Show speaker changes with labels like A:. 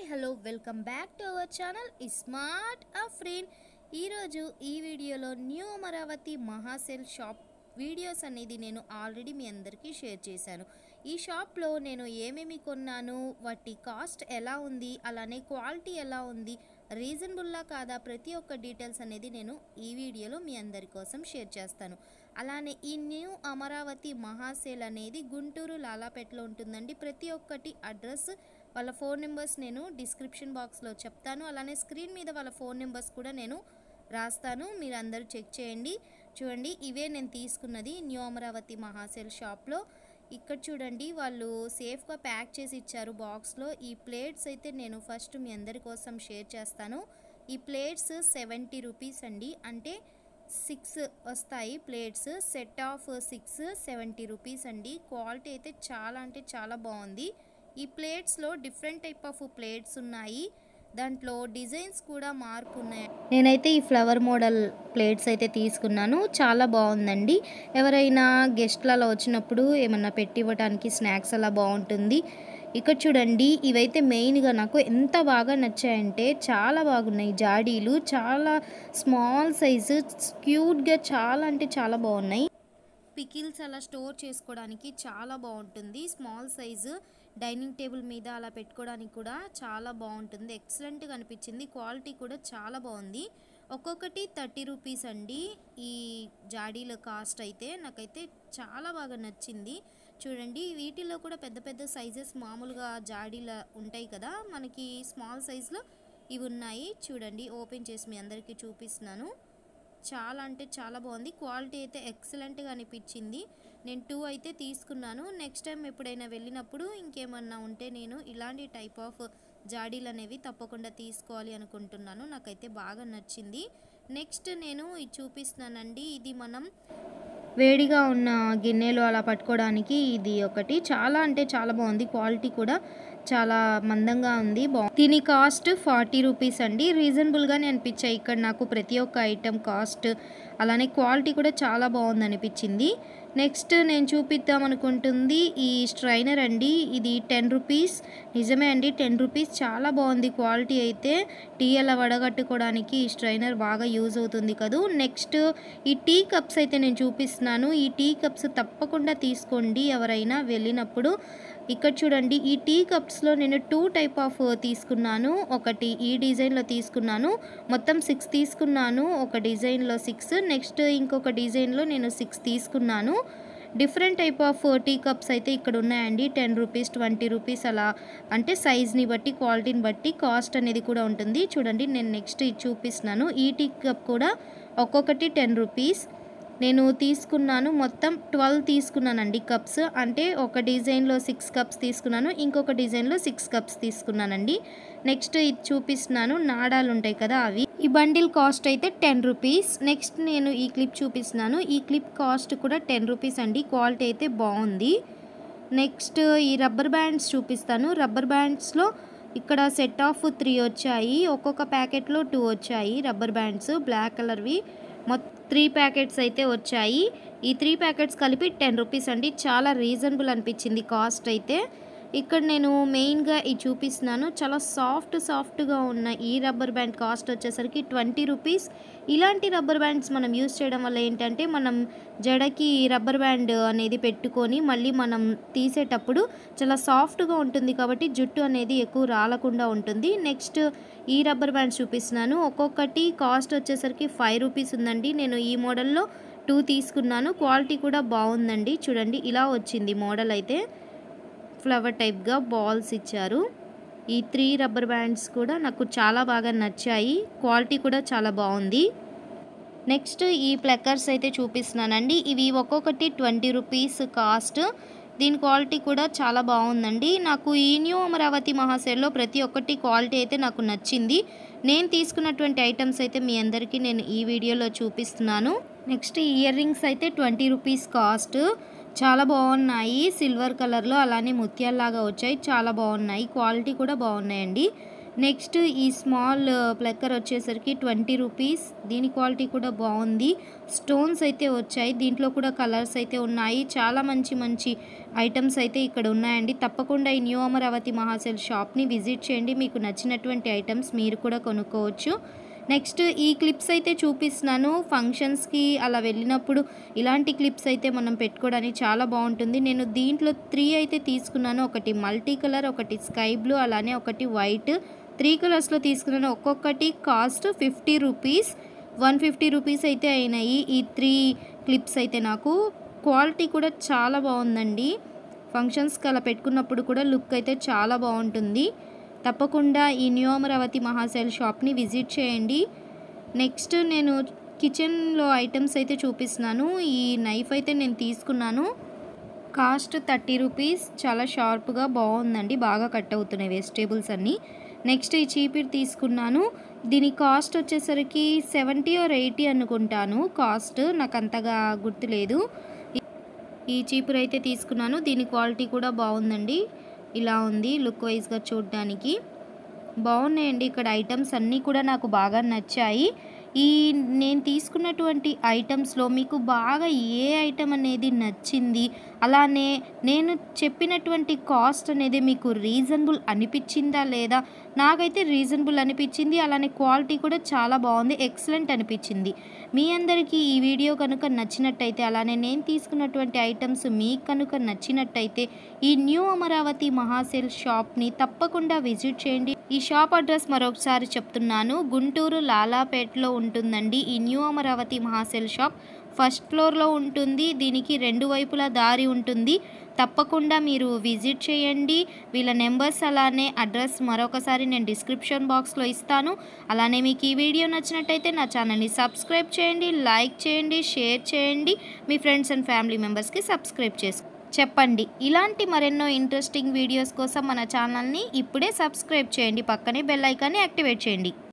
A: Hello welcome back to our channel smart friend. ఈరోజు ఈ వీడియోలో new Amaravati Mahasale shop videos అనేది నేను ఆల్రెడీ మీ అందరికీ షేర్ చేశాను. ఈ షాప్లో నేను ఏమేమి కొన్నాను, వాటి కాస్ట్ ఎలా ఉంది, అలానే క్వాలిటీ ఎలా ఉంది, రీజనబుల్లా కాదా, ప్రతి ఒక్క డీటెయిల్స్ అనేది నేను ఈ వీడియోలో మీ అందరి కోసం షేర్ చేస్తాను. అలానే ఈ న్యూ అమరావతి మహాసేల్ అనేది గుంటూరు లాలాపేటలో ఉంటుందండి. ప్రతి ఒక్కటి అడ్రస్, వాళ్ళ ఫోన్ నెంబర్స్ నేను డిస్క్రిప్షన్ బాక్స్లో చెప్తాను. అలానే స్క్రీన్ మీద వాళ్ళ ఫోన్ నెంబర్స్ కూడా నేను రాస్తాను, మీరు అందరూ చెక్ చేయండి. చూడండి, ఇవే నేను తీసుకున్నది న్యూ అమరావతి మహాసేల్ షాప్లో. ఇక్కడ చూడండి, వాళ్ళు సేఫ్గా ప్యాక్ చేసి ఇచ్చారు బాక్స్లో. ఈ ప్లేట్స్ అయితే నేను ఫస్ట్ మీ అందరి కోసం షేర్ చేస్తాను. ఈ ప్లేట్స్ 70 రూపీస్ అండి, అంటే 6 వస్తాయి ప్లేట్స్. సెట్ ఆఫ్ 6 70 రూపీస్ అండి. క్వాలిటీ అయితే చాలా అంటే చాలా బాగుంది. ఈ ప్లేట్స్లో డిఫరెంట్ టైప్ ఆఫ్ ప్లేట్స్ ఉన్నాయి, దాంట్లో డిజైన్స్ కూడా మార్పు ఉన్నాయి. నేనైతే ఈ ఫ్లవర్ మోడల్ ప్లేట్స్ అయితే తీసుకున్నాను, చాలా బాగుందండి. ఎవరైనా గెస్ట్లు అలా వచ్చినప్పుడు ఏమన్నా పెట్టి ఇవ్వడానికి స్నాక్స్ అలా బాగుంటుంది. ఇక్కడ చూడండి, ఇవైతే మెయిన్గా నాకు ఎంత బాగా నచ్చాయంటే చాలా బాగున్నాయి. జాడీలు చాలా స్మాల్ సైజు, క్యూట్గా చాలా అంటే చాలా బాగున్నాయి. పికిల్స్ అలా స్టోర్ చేసుకోవడానికి చాలా బాగుంటుంది. స్మాల్ సైజు డైనింగ్ టేబుల్ మీద అలా పెట్టుకోవడానికి కూడా చాలా బాగుంటుంది. ఎక్సలెంట్గా అనిపించింది. క్వాలిటీ కూడా చాలా బాగుంది. ఒక్కొక్కటి 30 రూపీస్ అండి. ఈ జాడీల కాస్ట్ అయితే నాకైతే చాలా బాగా నచ్చింది. చూడండి, వీటిలో కూడా పెద్ద పెద్ద సైజెస్ మామూలుగా జాడీల ఉంటాయి కదా, మనకి స్మాల్ సైజులో ఇవి ఉన్నాయి. చూడండి, ఓపెన్ చేసి మీ అందరికీ చూపిస్తున్నాను. చాలా అంటే చాలా బాగుంది. క్వాలిటీ అయితే ఎక్సలెంట్గా అనిపించింది. నేను 2 అయితే తీసుకున్నాను. నెక్స్ట్ టైం ఎప్పుడైనా వెళ్ళినప్పుడు ఇంకేమన్నా ఉంటే నేను ఇలాంటి టైప్ ఆఫ్ జాడీలు అనేవి తప్పకుండా తీసుకోవాలి అనుకుంటున్నాను. నాకైతే బాగా నచ్చింది. నెక్స్ట్ నేను ఇది చూపిస్తున్నానండి. ఇది మనం వేడిగా ఉన్న గిన్నెలు అలా పట్టుకోవడానికి ఇది ఒకటి. చాలా అంటే చాలా బాగుంది. క్వాలిటీ కూడా చాలా మందంగా ఉంది. దీని కాస్ట్ 40 రూపీస్ అండి. రీజనబుల్గానే అనిపించాయి ఇక్కడ నాకు ప్రతి ఒక్క ఐటెం కాస్ట్. అలానే క్వాలిటీ కూడా చాలా బాగుంది అనిపించింది. నెక్స్ట్ నేను చూపిద్దాం అనుకుంటుంది ఈ స్ట్రైనర్ అండి. ఇది 10 రూపీస్. నిజమే అండి, 10 రూపీస్. చాలా బాగుంది క్వాలిటీ అయితే. టీ అలా వడగట్టుకోవడానికి ఈ స్ట్రైనర్ బాగా యూజ్ అవుతుంది కదా. నెక్స్ట్ ఈ టీ కప్స్ అయితే నేను చూపిస్తున్నాను. ఈ టీ కప్స్ తప్పకుండా తీసుకోండి ఎవరైనా వెళ్ళినప్పుడు. ఇక్కడ చూడండి, ఈ టీ కప్స్లో నేను 2 టైప్ ఆఫ్ తీసుకున్నాను. ఒకటి ఈ డిజైన్లో తీసుకున్నాను, మొత్తం 6 తీసుకున్నాను. ఒక డిజైన్లో 6, నెక్స్ట్ ఇంకొక డిజైన్లో నేను 6 తీసుకున్నాను. Different type of tea cups అయితే ఇక్కడ ఉన్నాయండి. 10 రూపీస్, 20 రూపీస్ అలా, అంటే సైజ్ని బట్టి క్వాలిటీని బట్టి కాస్ట్ అనేది కూడా ఉంటుంది. చూడండి, నేను నెక్స్ట్ ఇది చూపిస్తున్నాను. ఈ టీ కప్ కూడా ఒక్కొక్కటి 10 రూపీస్. నేను తీసుకున్నాను, మొత్తం 12 తీసుకున్నానండి కప్స్. అంటే ఒక డిజైన్లో 6 కప్స్ తీసుకున్నాను, ఇంకొక డిజైన్లో 6 కప్స్ తీసుకున్నానండి. నెక్స్ట్ ఇది చూపిస్తున్నాను, నాడాలు ఉంటాయి కదా అవి. ఈ బండిల్ కాస్ట్ అయితే 10 రూపీస్. నెక్స్ట్ నేను ఈ క్లిప్ చూపిస్తున్నాను. ఈ క్లిప్ కాస్ట్ కూడా 10 రూపీస్ అండి. క్వాలిటీ అయితే బాగుంది. నెక్స్ట్ ఈ రబ్బర్ బ్యాండ్స్ చూపిస్తాను. రబ్బర్ బ్యాండ్స్లో ఇక్కడ సెట్ ఆఫ్ 3 వచ్చాయి. ఒక్కొక్క ప్యాకెట్లో 2 వచ్చాయి రబ్బర్ బ్యాండ్స్, బ్లాక్ కలర్వి. మొత్తం 3 ప్యాకెట్స్ అయితే వచ్చాయి. ఈ 3 ప్యాకెట్స్ కలిపి 10 రూపీస్ అండి. చాలా రీజనబుల్ అనిపించింది కాస్ట్ అయితే. ఇక్కడ నేను మెయిన్గా ఇది చూపిస్తున్నాను. చాలా సాఫ్ట్గా ఉన్న ఈ రబ్బర్ బ్యాండ్ కాస్ట్ వచ్చేసరికి 20 రూపీస్. ఇలాంటి రబ్బర్ బ్యాండ్స్ మనం యూస్ చేయడం వల్ల ఏంటంటే, మనం జడకి రబ్బర్ బ్యాండ్ అనేది పెట్టుకొని మళ్ళీ మనం తీసేటప్పుడు చాలా సాఫ్ట్గా ఉంటుంది కాబట్టి జుట్టు అనేది ఎక్కువ రాలకుండా ఉంటుంది. నెక్స్ట్ ఈ రబ్బర్ బ్యాండ్స్ చూపిస్తున్నాను. ఒక్కొక్కటి కాస్ట్ వచ్చేసరికి 5 రూపీస్ ఉందండి. నేను ఈ మోడల్లో 2 తీసుకున్నాను. క్వాలిటీ కూడా బాగుందండి. చూడండి, ఇలా వచ్చింది మోడల్ అయితే. ఫ్లవర్ టైప్గా బాల్స్ ఇచ్చారు. ఈ 3 రబ్బర్ బ్యాండ్స్ కూడా నాకు చాలా బాగా నచ్చాయి. క్వాలిటీ కూడా చాలా బాగుంది. నెక్స్ట్ ఈ ప్లక్కర్స్ అయితే చూపిస్తున్నానండి. ఇవి ఒక్కొక్కటి 20 రూపీస్ కాస్ట్. దీని క్వాలిటీ కూడా చాలా బాగుందండి. నాకు ఈ న్యూ అమరావతి మహాసేల్లో ప్రతి ఒక్కటి క్వాలిటీ అయితే నాకు నచ్చింది. నేను తీసుకున్నటువంటి ఐటమ్స్ అయితే మీ అందరికీ నేను ఈ వీడియోలో చూపిస్తున్నాను. నెక్స్ట్ ఇయర్ రింగ్స్ అయితే 20 రూపీస్ కాస్ట్. చాలా బాగున్నాయి, సిల్వర్ కలర్లో అలానే ముత్యాల్లాగా వచ్చాయి. చాలా బాగున్నాయి, క్వాలిటీ కూడా బాగున్నాయండి. నెక్స్ట్ ఈ స్మాల్ ప్లక్కర్ వచ్చేసరికి 20 రూపీస్. దీని క్వాలిటీ కూడా బాగుంది. స్టోన్స్ అయితే వచ్చాయి. దీంట్లో కూడా కలర్స్ అయితే ఉన్నాయి. చాలా మంచి మంచి ఐటమ్స్ అయితే ఇక్కడ ఉన్నాయండి. తప్పకుండా ఈ న్యూ అమరావతి మహాసేల్ షాప్ని విజిట్ చేయండి. మీకు నచ్చినటువంటి ఐటమ్స్ మీరు కూడా కొనుక్కోవచ్చు. నెక్స్ట్ ఈ క్లిప్స్ అయితే చూపిస్తున్నాను. ఫంక్షన్స్కి అలా వెళ్ళినప్పుడు ఇలాంటి క్లిప్స్ అయితే మనం పెట్టుకోవడానికి చాలా బాగుంటుంది. నేను దీంట్లో 3 అయితే తీసుకున్నాను. ఒకటి మల్టీ కలర్, ఒకటి స్కై బ్లూ, అలానే ఒకటి వైట్. 3 కలర్స్లో తీసుకున్నాను. ఒక్కొక్కటి కాస్ట్ 50 రూపీస్, 150 రూపీస్ అయితే అయినాయి ఈ 3 క్లిప్స్ అయితే. నాకు క్వాలిటీ కూడా చాలా బాగుందండి. ఫంక్షన్స్కి అలా పెట్టుకున్నప్పుడు కూడా లుక్ అయితే చాలా బాగుంటుంది. తప్పకుండా ఈ న్యూ అమరావతి మహాసేల్ షాప్ని విజిట్ చేయండి. నెక్స్ట్ నేను కిచెన్లో ఐటమ్స్ అయితే చూపిస్తున్నాను. ఈ నైఫ్ అయితే నేను తీసుకున్నాను. Cost 30 rupees. చాలా షార్ప్గా బాగుందండి. బాగా కట్ అవుతున్నాయి వెజిటేబుల్స్ అన్నీ. నెక్స్ట్ ఈ చీపిరి తీసుకున్నాను. దీని కాస్ట్ వచ్చేసరికి 70 or 80 అనుకుంటాను. కాస్ట్ నాకు అంతగా గుర్తులేదు. ఈ చీపురు అయితే తీసుకున్నాను. దీని క్వాలిటీ కూడా బాగుందండి. ఇలా ఉంది లుక్ వైజ్గా చూడడానికి. బాగున్నాయండి. ఇక్కడ ఐటమ్స్ అన్నీ కూడా నాకు బాగా నచ్చాయి. నేను తీసుకున్నటువంటి ఐటమ్స్లో మీకు బాగా ఏ ఐటమ్ అనేది నచ్చింది, అలానే నేను చెప్పినటువంటి కాస్ట్ అనేది మీకు రీజనబుల్ అనిపించిందా లేదా? నాకైతే రీజనబుల్ అనిపించింది. అలానే క్వాలిటీ కూడా చాలా బాగుంది. ఎక్సలెంట్ అనిపించింది. మీ అందరికీ ఈ వీడియో కనుక నచ్చినట్టయితే, అలానే నేను తీసుకున్నటువంటి ఐటమ్స్ మీకు కనుక నచ్చినట్టయితే ఈ న్యూ అమరావతి మహాసేల్ షాప్ని తప్పకుండా విజిట్ చేయండి. ఈ షాప్ అడ్రస్ మరొకసారి చెప్తున్నాను. గుంటూరు లాలాపేటలో ఉంటుందండి ఈ new Amaravati Mahasale shop. First ఫ్లోర్లో ఉంటుంది. దీనికి 2 వైపులా దారి ఉంటుంది. తప్పకుండా మీరు విజిట్ చేయండి. వీళ్ళ నెంబర్స్ అలానే అడ్రస్ మరొకసారి నేను డిస్క్రిప్షన్ బాక్స్లో ఇస్తాను. అలానే మీకు ఈ వీడియో నచ్చినట్టయితే నా ఛానల్ని సబ్స్క్రైబ్ చేయండి, లైక్ చేయండి, షేర్ చేయండి. మీ ఫ్రెండ్స్ అండ్ ఫ్యామిలీ మెంబర్స్కి సబ్స్క్రైబ్ చెప్పండి. ఇలాంటి మరెన్నో ఇంట్రెస్టింగ్ వీడియోస్ కోసం మన ఛానల్ని ఇప్పుడే సబ్స్క్రైబ్ చేయండి. పక్కనే బెల్ ఐకాన్ని యాక్టివేట్ చేయండి.